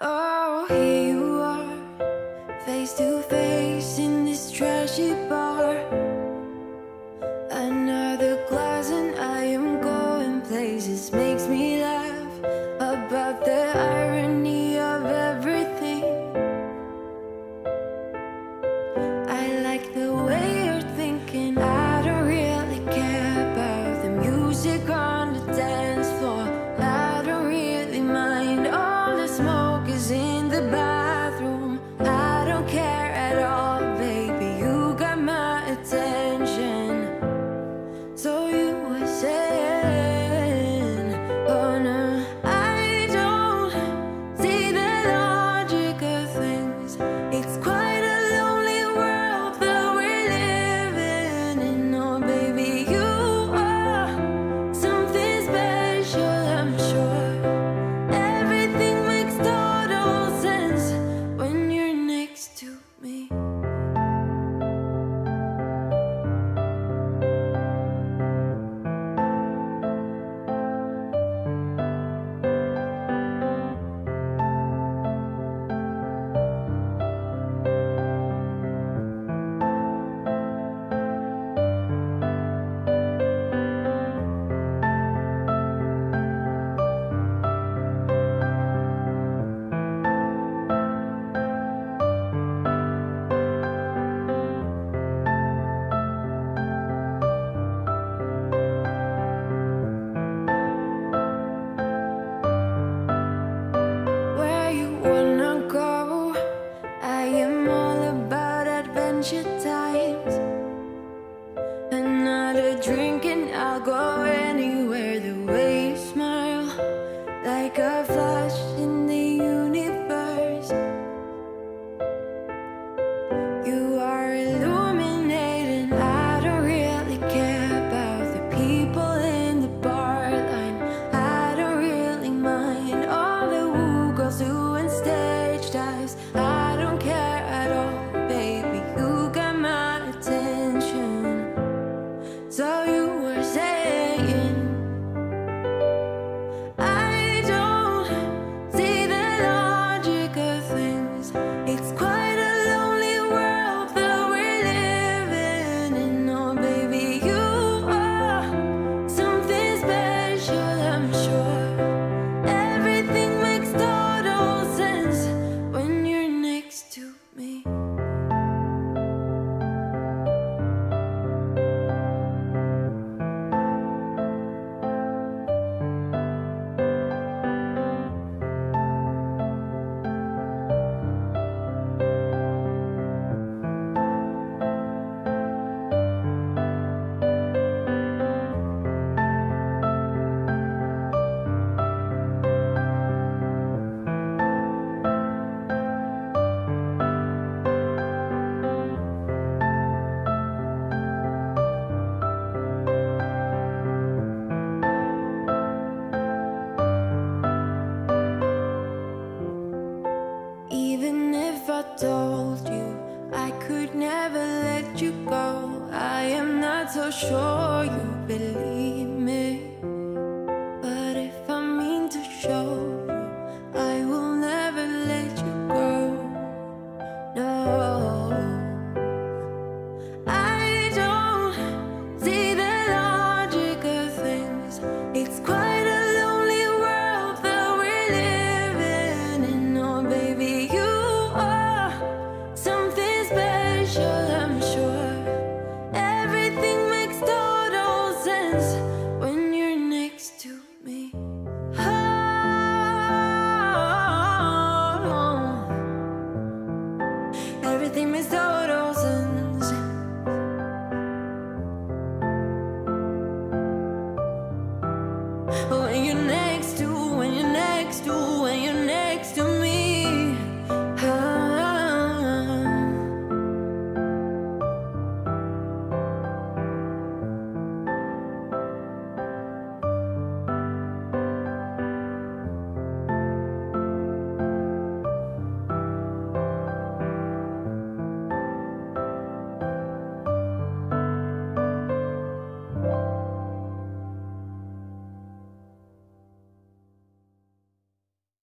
Oh, here you are, face to face in this trashy bar. Another glass and I am going places. Makes me laugh about the irony of everything. I like the way you're thinking. I don't really care about the music on the dance floor. I don't really mind. All the smoke is in the bathroom. I don't care at all, baby. You got my attention. So you were saying, oh no, I don't see the logic of things. It's quite a lonely world that we're living in. Oh baby, you are something special, I'm sure. Everything makes total sense when you're next to me. Where you wanna go? I am all about adventure times. Another drink and I'll go anywhere. The way you smile, like a flash in the universe. You are illuminating. I don't really care about the people in the bar line. I don't really mind all the woo girls doing stage dives. I don't care at all, baby. You got my attention. So you were saying, I don't see the logic of things. It's quite a lonely world that we're living in. Oh baby, you are something special, I'm sure. Everything makes total sense when you're next to me. Even if I told you I could never let you go, I am not so sure you believe me. But if I mean to show you, I will never let you go. No, I don't see the logic of things. It's quite a lonely world that we're living in. Oh baby, you are something special, I'm sure. Everything makes total sense when you're next to me. Oh, everything makes total sense.